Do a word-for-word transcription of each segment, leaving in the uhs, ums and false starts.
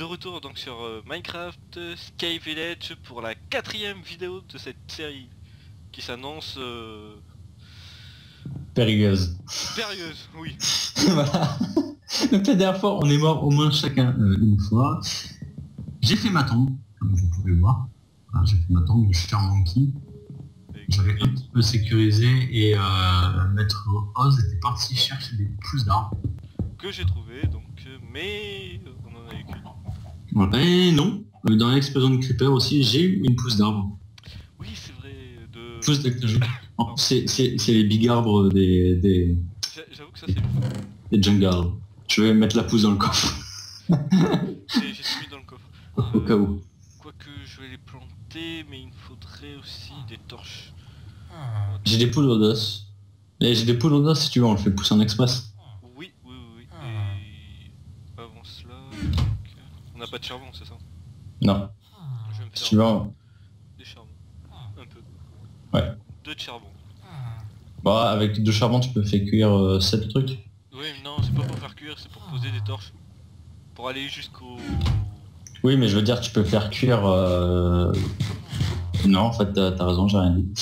de retour donc sur euh, Minecraft Sky Village pour la quatrième vidéo de cette série qui s'annonce euh... périlleuse. Périlleuse, oui. Voilà. Donc la dernière fois, on est mort au moins chacun euh, une fois. J'ai fait ma tombe, comme vous pouvez voir. Voilà, j'ai fait ma tombe de Cher Monkey. J'avais un petit peu sécurisé et euh, Maître Oz était parti chercher des pousses d'arbres. Que j'ai trouvé donc, euh, mais on en a eu qu'une. Voilà. Et non, dans l'explosion de Creeper aussi, j'ai eu une pousse d'arbre. Oui, c'est vrai, de... Pousse d'actajou. C'est les big arbres des, des, J'avoue que ça c'est bien. des jungle. Je vais mettre la pousse dans le coffre. J'ai tout mis dans le coffre. Au cas où. Quoique je vais les planter, mais il me faudrait aussi des torches. J'ai des poules d'os. Et j'ai des poules d'os si tu veux, on le fait pousser en express. Oui, oui, oui, oui. Et avant cela, donc, on n'a pas de charbon, c'est ça? Non. Je vais me faire Si tu veux, on... des charbons. Un peu. Ouais. Deux de charbon. Bah, avec deux charbons, tu peux faire cuire euh, sept trucs. Oui, mais non, c'est pas pour faire cuire, c'est pour poser des torches. Pour aller jusqu'au... Oui, mais je veux dire, tu peux faire cuire... Euh... Non, en fait, t'as as raison, j'ai rien dit.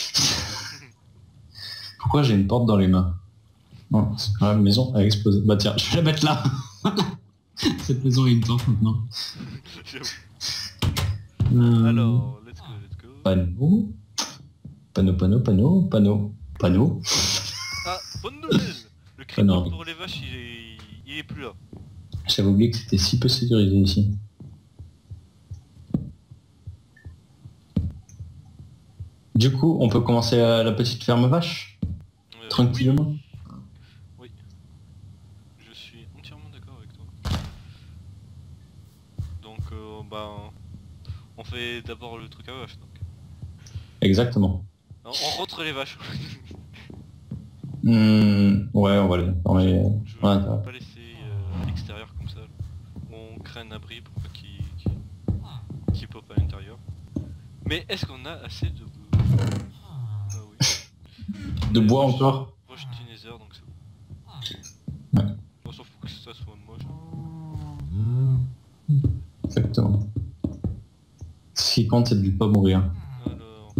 Pourquoi j'ai une porte dans les mains? Non, c'est quand même la maison a explosé. Bah tiens, je vais la mettre là. Cette maison est une porte maintenant. euh... Alors, let's go, let's go. Panneau. Panneau, panneau, panneau, panneau. Panneau. Ah, bonne nouvelle. Le creeper pour les vaches, il est, il est plus là. J'avais oublié que c'était si peu sécurisé ici. Du coup, on peut commencer à la petite ferme vache euh, tranquillement. Oui. oui. Je suis entièrement d'accord avec toi. Donc, euh, bah, on fait d'abord le truc à vache. Donc. Exactement. Non, on rentre les vaches. mmh, ouais, on va les... On va les... Je vais ouais, pas laisser euh, à l'extérieur comme ça. On crée un abri pour pas qu'il qu qu pop à l'intérieur. Mais est-ce qu'on a assez de... Ah oui. De bois encore. Roche du Nether, donc c'est bon. Ouais. On s'en fout que ça soit moche. Exactement. Ce qui compte, c'est de ne pas mourir. Alors...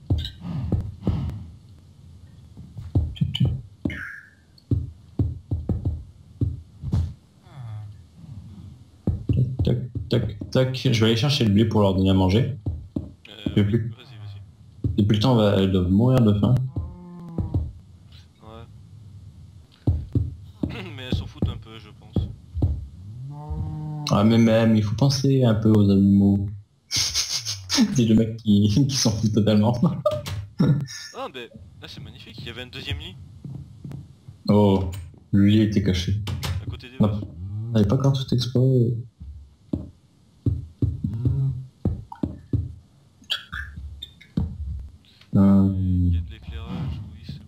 Tac, tac, tac. Je vais aller chercher le blé pour leur donner à manger. Euh, plus... Vas-y, vas-y. Depuis le temps, va... elles doivent mourir de faim. Ouais. Mais elles s'en foutent un peu, je pense. Ah, mais même, il faut penser un peu aux animaux. C'est le mec qui, qui s'en fout totalement. Ah, ben là c'est magnifique, il y avait un deuxième lit. Oh, le lit était caché. À côté des Non, vaches. on n'avait pas encore tout exploré. Euh... Il y a de l'éclairage, oui c'est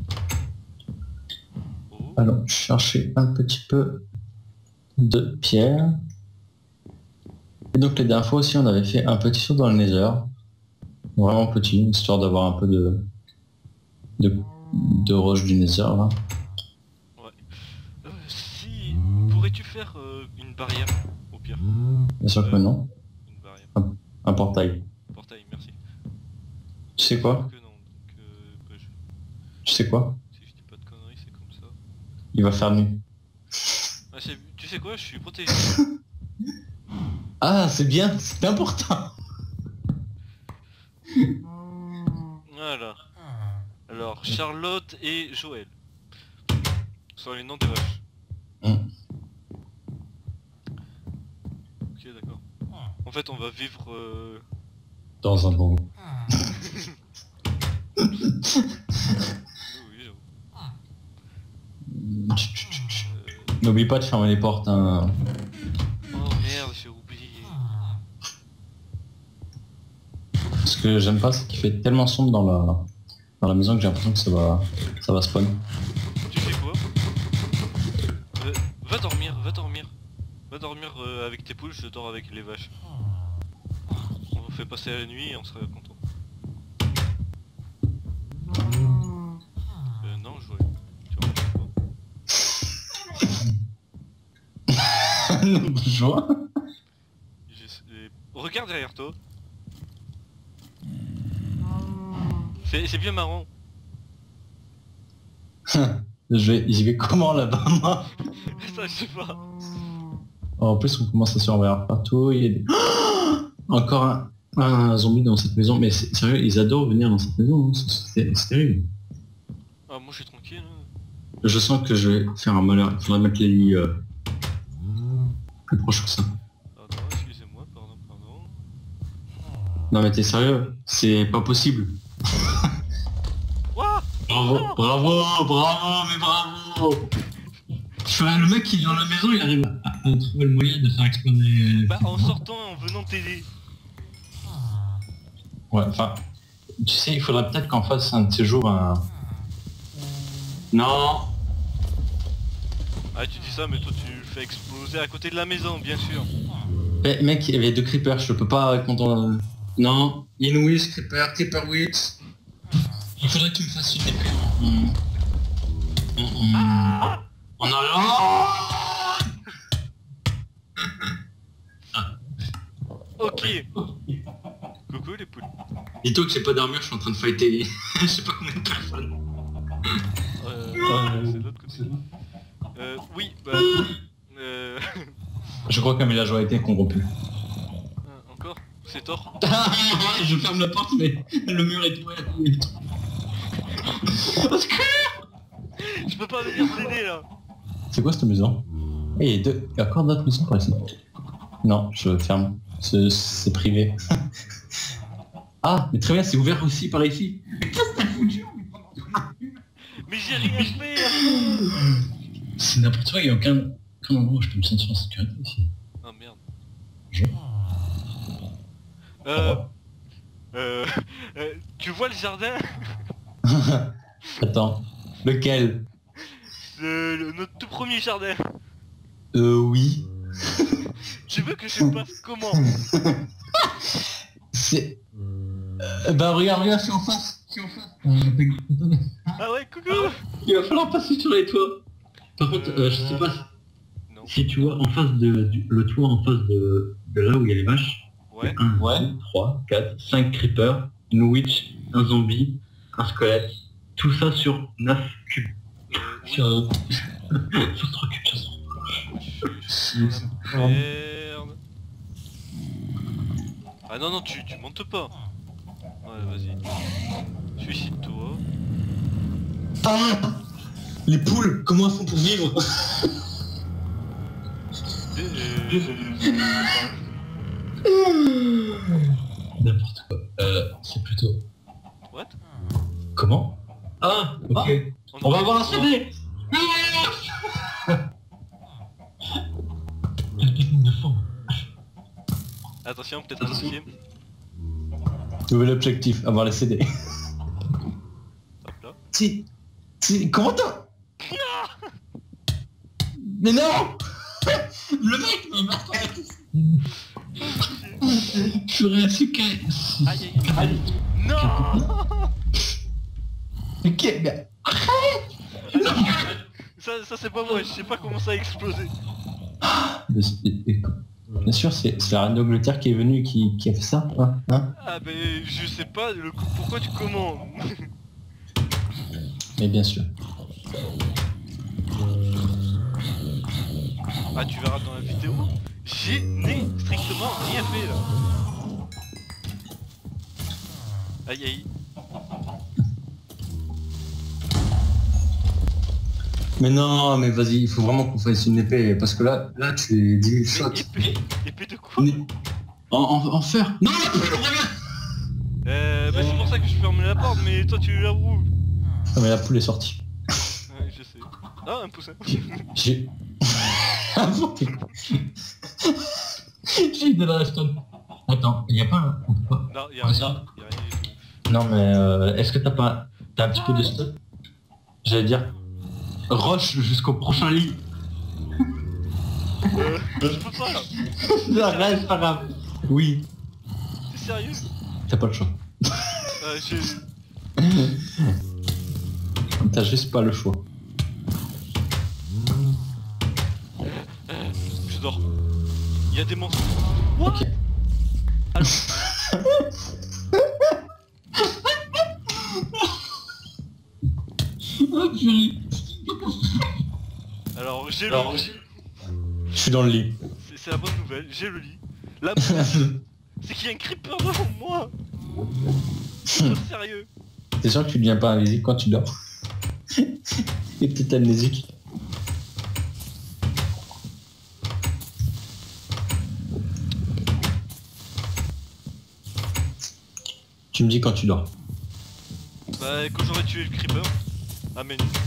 bon. Oh. Allons chercher un petit peu de pierre. Et donc les dernières fois aussi on avait fait un petit saut dans le Nether. Vraiment petit, histoire d'avoir un peu de, de, de roche du Nether là. Ouais. Euh, si... Pourrais-tu faire euh, une barrière au pire? Bien sûr que euh, non. Une barrière. Un, un portail. Portail, merci. Tu sais quoi? Que non, donc, euh, bah, je... Tu sais quoi? Si je dis pas de conneries, c'est comme ça. Il va faire nuit. Ah, tu sais quoi, je suis protégé. Ah, c'est bien, c'est important. Voilà. Alors, Charlotte et Joël sont les noms des vaches. Mmh. Ok, d'accord. En fait, on va vivre... Euh... Dans un bon. Oui, oui, Euh... N'oublie pas de fermer les portes. Hein. Oh merde, j'ai oublié. Ce que j'aime pas, c'est qu'il fait tellement sombre dans la dans la maison que j'ai l'impression que ça va ça va spawn. Tu sais quoi? euh, Va dormir, va dormir. Va dormir euh, avec tes poules, je dors avec les vaches. On vous fait passer la nuit et on sera content. Euh, non, je voulais. Tu vois pas. Non, joie. regarde derrière toi. C'est c'est bien marrant. Je vais, j'y vais comment là-bas moi? Ça, je sais pas. En plus, on commence à se renverser partout. Il y a des... Encore un, un zombie dans cette maison. Mais c'est- sérieux, ils adorent venir dans cette maison. Hein. C'est c'est terrible. Ah, moi, je suis tranquille. Hein. Je sens que je vais faire un malheur. Il faudrait mettre les lits euh, plus proches que ça. Pardon, excusez-moi, pardon, pardon. Non mais t'es sérieux? C'est pas possible. Ouah, Bravo, bravo, bravo, mais bravo. Enfin, le mec qui est dans la maison, il arrive à, à trouver le moyen de faire exploser. bah, en sortant et en venant t'aider. Ouais, enfin, tu sais, il faudrait peut-être qu'on fasse un de ces jours un... Non. Ah, tu dis ça, mais toi, tu le fais exploser à côté de la maison, bien sûr. Eh, mec, il y avait deux creepers, je peux pas répondre... euh, Non, Inouïs, creeper, creeper witch. Il faudrait que tu me fasses une épée. Hum. Hum, hum. On a là. Ok. Coucou les poules. Dis-toi que j'ai pas d'armure, je suis en train de fighter. Je sais pas combien de personnes. Euh, c'est de l'autre côté. Euh, oui, bah... Euh... Je crois que mes villageois a été corrompu. euh, Encore? C'est tort. Je ferme la porte, mais le mur est ouvert. Je peux pas venir t'aider là. C'est quoi cette maison? Eh, il y a deux... il y a encore d'autres maisons par ici. Non, je ferme. C'est c'est privé. Ah, mais très bien, c'est ouvert aussi par ici. Qu'est-ce que t'as foutu? Mais j'ai rien fait. C'est n'importe quoi, il n'y a aucun... aucun endroit où je peux me sentir en sécurité ici. Oh merde. Je... Euh... Euh... euh tu vois le jardin? Attends, lequel? le, le- Notre tout premier jardin. Euh, oui. Tu veux que je passe comment? C'est... Euh, bah regarde, regarde, je suis en face. Je suis en face. Euh, Ah ouais, coucou. Il va falloir passer sur les toits. Par contre, euh, je sais pas Non. si tu vois en face de du- le toit en face de, de là où il y a les vaches. Ouais. un, deux, trois, quatre, cinq creepers, une witch, un zombie, un squelette. Tout ça sur neuf cubes. Euh, oui. Sur, sur trois cubes, sur trois. Merde. Ah non, non, tu, tu montes pas. Ouais, vas-y. Suicide-toi. Ah, les poules, comment elles font pour vivre? Euh, N'importe quoi. Euh, c'est plutôt... What? Comment? Ah, ok. On va avoir un C D. La technique de fond. Attention, peut-être un deuxième. Nouvel objectif, avoir les C D. Hop là. Si, si, comment t'as... Mais non. Le mec, il m'a fait... Je serais assez calme. Aïe aïe aïe. Non. Ok, bien. Ça, ça c'est pas moi, je sais pas comment ça a explosé. Bien sûr, c'est c'est la reine d'Angleterre qui est venue qui, qui a fait ça, hein, hein. Ah ben je sais pas le coup, pourquoi tu commandes. Mais bien sûr. Ah tu verras dans la vidéo. J'ai n'ai strictement rien fait là. Aïe aïe. Mais non, mais vas-y, il faut vraiment qu'on fasse une épée, parce que là, là, tu es dix mille shots. Épée, épée de quoi? En, en, en fer. Non, la poule, reviens. Euh bah c'est pour ça que je ferme la porte, mais toi tu la ouvres. Ah, mais la poule est sortie. Ouais je sais. Ah un poussin. J'ai... J'ai eu de la redstone. Attends, il y a pas un... on peut pas- Non y'a rien, y'a rien du tout. Non, mais euh, est-ce que t'as pas... T'as un petit peu de stone? J'allais dire... Roche jusqu'au prochain lit. Euh, je peux pas. Non, là, c'est pas grave. Oui. T'es sérieux? T'as pas le choix. Euh je... T'as juste pas le choix. Je dors. Il y a des monstres. What? Ok. Alors, Oh purée. alors j'ai le Alors, lit. Je suis dans le lit. C'est c'est la bonne nouvelle, j'ai le lit. La bonne, c'est qu'il y a un creeper devant moi. C'est pas sérieux. T'es sûr que tu deviens pas amnésique quand tu dors? Et peut-être amnésique. Tu me dis quand tu dors. Bah quand j'aurais tué le creeper. Ah mais non.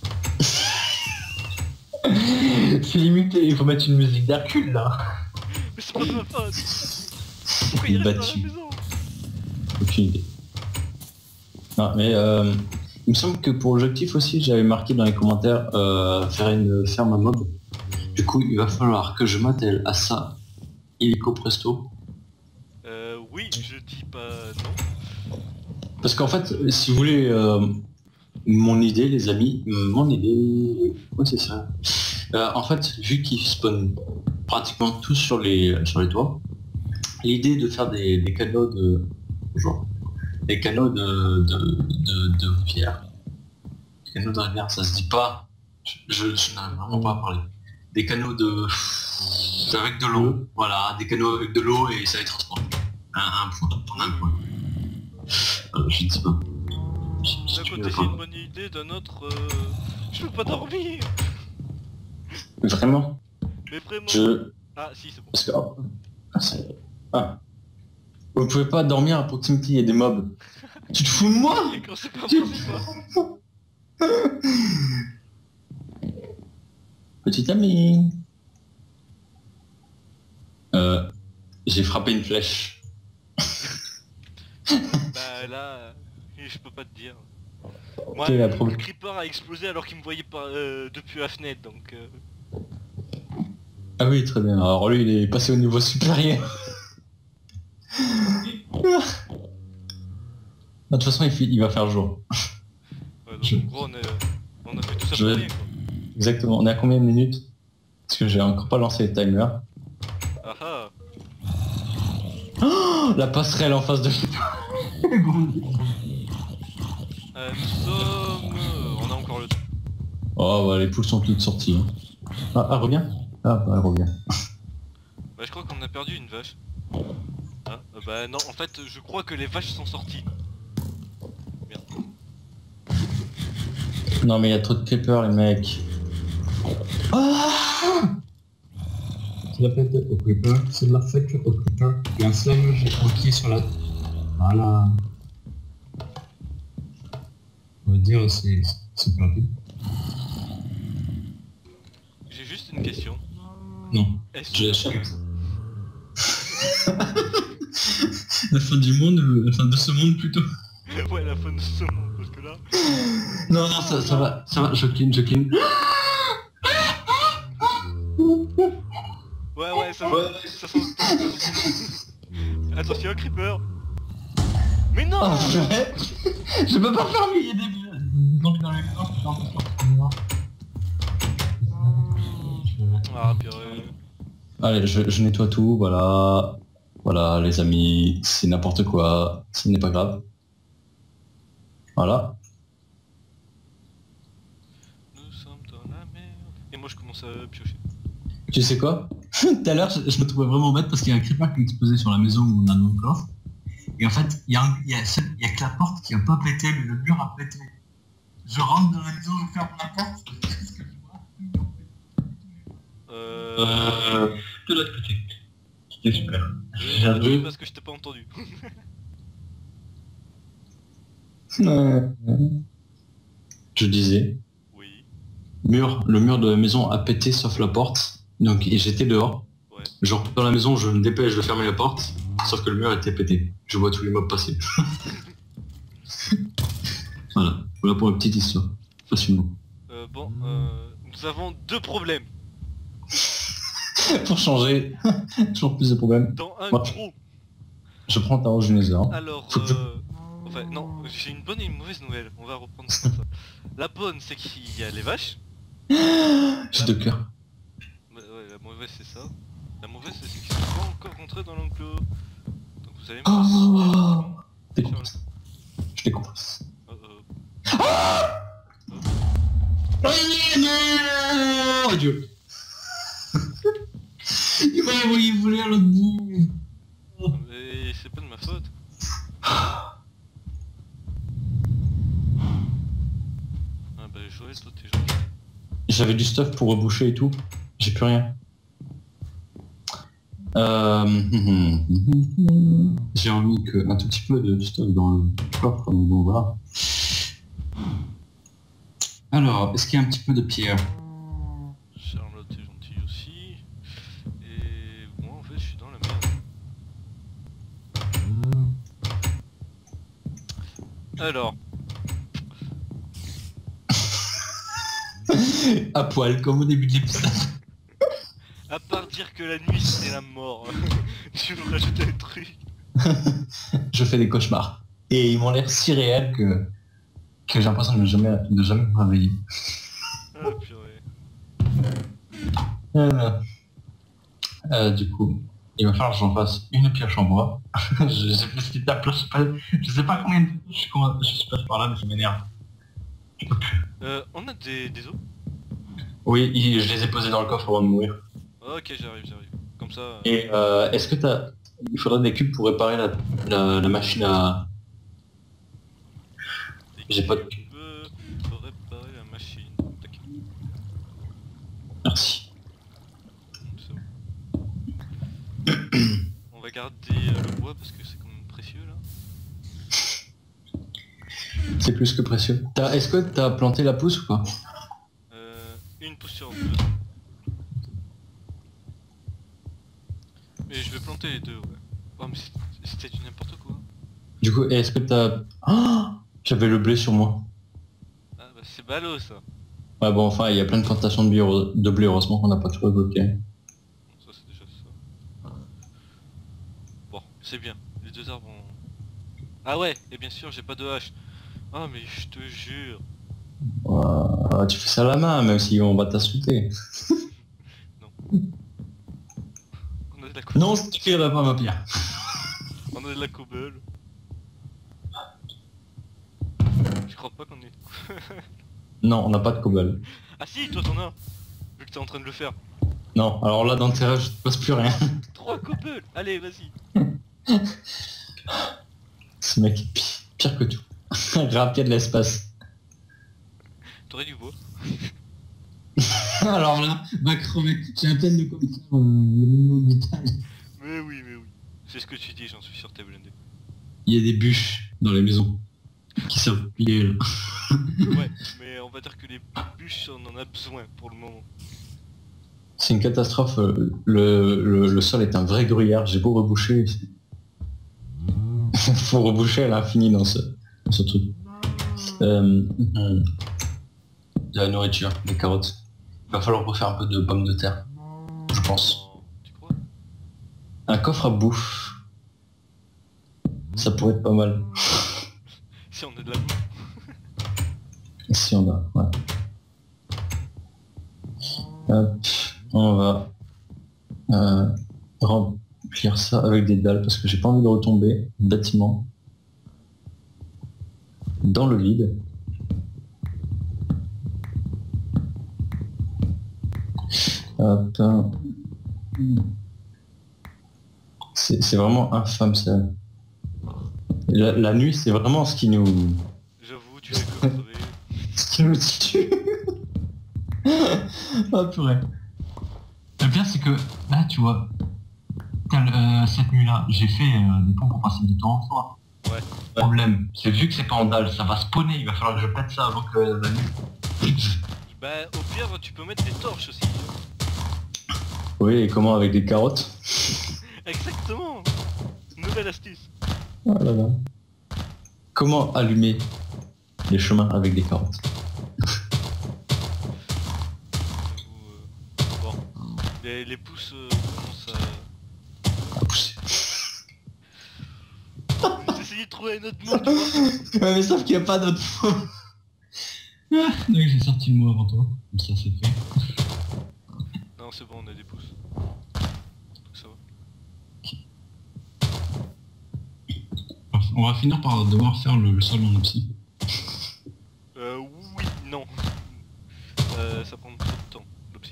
C'est limité, il faut mettre une musique d'Hercule là. Mais c'est pas de ma faute. Pourquoi il reste dans la Battu. maison? Aucune idée. Non mais euh, il me semble que pour l'objectif aussi j'avais marqué dans les commentaires euh, faire une ferme à mob. Du coup il va falloir que je m'attelle à ça. Illico presto. Euh oui, je dis pas non. Parce qu'en fait, si vous voulez euh, mon idée les amis, mon idée... Ouais c'est ça. Euh, en fait, vu qu'ils spawnent pratiquement tous sur les, sur les toits, l'idée de faire des, des canaux de... Genre, des canaux de, de, de, de rivière. Des canaux de rivière, ça se dit pas. Je, je, je n'arrive vraiment pas à parler. Des canaux de... avec de l'eau. Voilà, des canaux avec de l'eau et ça les transporte. Un, un point, pour un point. Euh, je ne sais pas. D'un côté c'est une bonne idée, d'un autre euh, je peux pas dormir. Vraiment Mais vraiment. Je... Ah si c'est bon. Parce que... oh, ah, c'est- ah. Vous pouvez pas dormir à proximité, il y a des mobs. Tu te fous de moi? Et quand c'est pas possible. Petit ami. Euh, j'ai frappé une flèche. Bah là, je peux pas te dire. Moi, Quelle est la le prob- creeper a explosé alors qu'il me voyait pas euh, depuis la fenêtre, donc... Euh... Ah oui, très bien. Alors lui, il est passé au niveau supérieur. De toute façon, il, fait- il va faire jour. Ouais, donc Je- en gros, on, est- on a fait tout ça Je pour vais- rien, quoi. Exactement. On est à combien de minutes? Parce que j'ai encore pas lancé les timers. Ah ah. Oh, la passerelle en face de... Euh, nous sommes... euh, on a encore le temps. Oh, bah, les poules sont toutes sorties. Hein. Ah, elle revient? Ah, bah, elle revient. Bah je crois qu'on a perdu une vache. Ah, euh, bah non, en fait, je crois que les vaches sont sorties. Merde. Non, mais il y a trop de creepers, les mecs. Ah, c'est la fête au creeper, c'est de la fête au creeper. Il y a un slime tranquille sur la... Voilà. On va dire, c'est c'est perdu. J'ai juste une question. Non, Est-ce je que... l'achète. La fin du monde, euh, la fin de ce monde plutôt. ouais, la fin de ce monde, parce que là... Non, non, ça, ça va, ça va, je clean, je clean. Ouais, ouais, ça va, ça sent... Attention, creeper. Mais non. Oh, je... je peux pas faire il y a des zombies dans les murs. Ah, purée. Allez, je, je nettoie tout, voilà. Voilà, les amis, c'est n'importe quoi, ce n'est pas grave. Voilà. Nous sommes dans la merde. Et moi, je commence à piocher. Tu sais quoi? Tout à l'heure, je, je me trouvais vraiment bête parce qu'il y a un creeper qui est exposé sur la maison où on a nos coffres. Et en fait, il y, a un- il y, a seul- il y a que la porte qui a pas pété, mais le mur a pété. Je rentre dans la maison, je ferme la porte. Qu'est-ce que je vois? Euh... de l'autre côté. C'était super. J'ai entendu parce que je t'ai pas entendu. Je disais, Oui. mur, le mur de la maison a pété sauf la porte. Donc et j'étais dehors. Ouais. Genre dans la maison, je me dépêche de fermer la porte, sauf que le mur était pété. Je vois tous les mobs passer. Voilà, voilà pour la petite histoire. Facilement. Euh, bon, euh, nous avons deux problèmes. Pour changer, toujours plus de problèmes. Dans un Ouais. gros. Je prends ta régénération. Alors, Faut que je- euh... Enfin, non, j'ai une bonne et une mauvaise nouvelle. On va reprendre ça. comme ça. La bonne, c'est qu'il y a les vaches. J'ai deux cœurs. Bah, ouais, la mauvaise, c'est ça. La mauvaise, c'est qu'ils sont pas encore rentrés dans l'enclos. Vous allez me Oh, faire- décompresse. Je décompresse. Oh, oh. Oh non, Dieu. Il m'a envoyé voler à l'autre bout. Mais c'est pas de ma faute. Ah bah Joël, toi t'es gentil. J'avais du stuff pour reboucher et tout. J'ai plus rien. Euh... J'ai remis que un tout petit peu de stuff dans le coffre, donc bon voilà. Alors, est-ce qu'il y a un petit peu de pierre? Charlotte est gentille aussi. Et moi en fait je suis dans la merde. Alors, À poil, comme au début de l'épisode. à part dire que la nuit c'est la mort, tu veux rajouter un truc? Je fais des cauchemars. Et ils m'ont l'air si réels que, que j'ai l'impression de ne jamais, de jamais me réveiller. Ah purée. Euh, euh, du coup, il va falloir que j'en fasse une pioche en bois. je, je, je, je, sais pas, je sais pas combien de je, je suis passé par là, mais ça m'énerve. Euh, on a des, des os? Oui, il- je les ai posés dans le coffre avant de mourir. Ok, j'arrive, j'arrive. Comme ça... euh, Et euh, est-ce que t'as... Il faudrait des cubes pour réparer la, la, la machine à... des j'ai pas de cubes pour réparer la machine. Tac. Merci. C'est bon. On va garder euh, le bois parce que c'est quand même précieux là. C'est plus que précieux. T'as- Est-ce que t'as planté la pousse ou pas? Euh, une pousse sur deux. Mais je vais planter les deux, ouais. Oh mais c'est- c'était du n'importe quoi. Du coup, est-ce que t'as... Oh, j'avais le blé sur moi. Ah bah c'est ballot ça. Ouais bon, enfin, il y a plein de plantations de blé, heure- de blé heureusement qu'on n'a pas tout récolté. Bon, ça c'est déjà ça. Bon, c'est bien. Les deux arbres ont... Ah ouais, et bien sûr j'ai pas de hache. Ah mais je te jure. Ouah, tu fais ça à la main, même si on va t'insulter. On a de la cobble. Non, c'est qui la pas ma pierre. On a de la cobble. Je crois pas qu'on ait... Non, on n'a pas de cobble. Ah si, toi t'en as. Vu que t'es en train de le faire. Non, alors là, dans le terrain, je te passe plus rien. Trois cobble. Allez, vas-y. Ce mec est pi- pire que tout. Rapide de l'espace. T'aurais du bois. Alors là, va crever. J'ai à peine de comme ça, euh, le minimum vital. Mais oui, mais oui. C'est ce que tu dis, j'en suis sûr, t'es blindé. Il y a des bûches dans les maisons qui servent plier là. Ouais, mais on va dire que les bûches, on en a besoin pour le moment. C'est une catastrophe. euh, Le, le, le sol est un vrai gruyère. J'ai beau reboucher. Faut reboucher à l'infini dans ce, dans ce truc. Euh, hum, de la nourriture, des carottes. Il va falloir refaire un peu de pommes de terre, je pense. Oh, tu crois? Un coffre à bouffe. Ça pourrait être pas mal. Si on a de la bouffe. Si on a, ouais. Hop, on va euh, remplir ça avec des dalles parce que j'ai pas envie de retomber bâtiment dans le vide. Hop. C'est c'est vraiment infâme ça. La, la nuit c'est vraiment ce qui nous J'avoue, tu es crevé. ce qui nous tue. Oh purée. Le pire c'est que là tu vois, tel, euh, cette nuit-là, j'ai fait euh, des pompes pour passer du temps en soi. Ouais. Le problème, c'est vu que c'est pas en dalle, ça va spawner, il va falloir que je pète ça avant que la nuit. Bah, au pire, tu peux mettre des torches aussi. Oui, et comment avec des carottes? Exactement. Nouvelle astuce. Oh là là. Comment allumer les chemins avec des carottes? J'avoue, euh, bon. Les, les pouces euh, commencent à... À pousser. J'ai essayé de trouver un autre mot, tu vois. Ouais, mais sauf qu'il n'y a pas d'autre mot. Ah, donc j'ai sorti le mot avant toi, comme ça c'est fait. Non, c'est bon, on a des pouces. Donc ça va. on va finir par devoir faire le, le sol en psy. Euh, oui, non. Euh, ça prend trop de temps, l'opsie.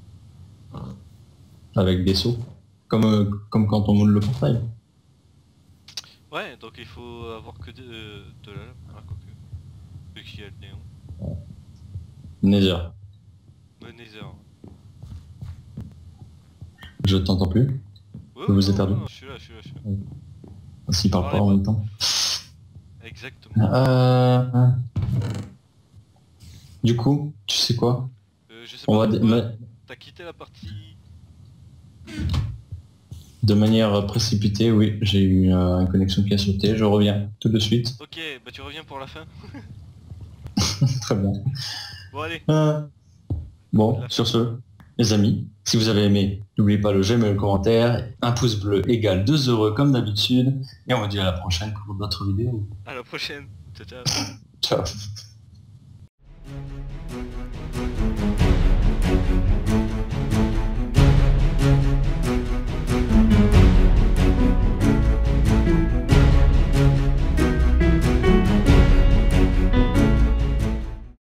Avec des sauts. Comme, euh, comme quand on monte le portail. Ouais, donc il faut avoir que de, de la lame. Ah, quoique. Vu qu'il y a le néon. Nether. Le Nether. Je t'entends plus. Ouais, Je vous ai non, perdu. non, je suis là, je suis là, je suis là. S'il parle pas en même temps. Exactement. Euh... Du coup, tu sais quoi? Euh, je sais On pas va pourquoi, de, t'as quitté la partie... de manière précipitée, oui, j'ai eu euh, une connexion qui a sauté, je reviens tout de suite. Ok, bah tu reviens pour la fin. Très bien. Bon allez, Euh, Bon, La sur ce, les amis, si vous avez aimé, n'oubliez pas le j'aime et le commentaire, un pouce bleu égale deux heureux comme d'habitude, et on vous dit à la prochaine pour d'autres vidéos. à la prochaine. Ciao ciao. Ciao.